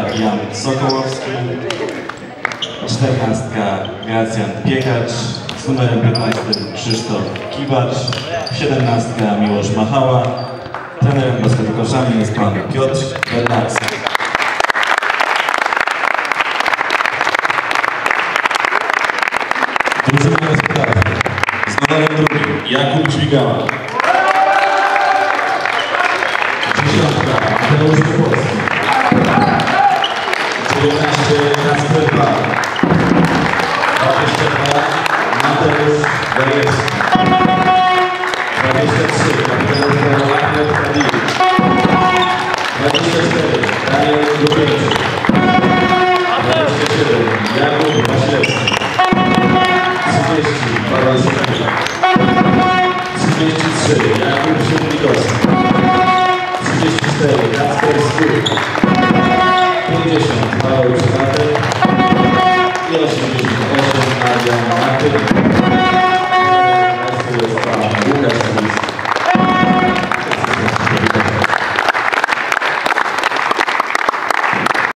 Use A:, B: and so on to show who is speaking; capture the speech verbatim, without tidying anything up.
A: Jan Sokołowski, czternastka Gracjan Piekacz, z numerem piętnastym Krzysztof Kiwacz, siedemnastka Miłosz Machała, trenerem basketkoszami jest pan Piotr Bernacki. Drużyna gospodarza z numerem drugim Jakub Dźwigała, dziesiątka Mateusz Popolski, dziewiętnaście Kasper Bar, dwadzieścia dwa Mateusz Gajewski, dwadzieścia trzy kapitan Ahmed Kadiri, dwadzieścia cztery Daniel Lubieńczyk, dwadzieścia siedem Jakub Wasilewski, trzydzieści Paweł Szymczak, trzydzieści trzy Jakub Szymnikowski, trzydzieści cztery Kacper Skór, pięćdziesiąt Paweł Przywatek i osiem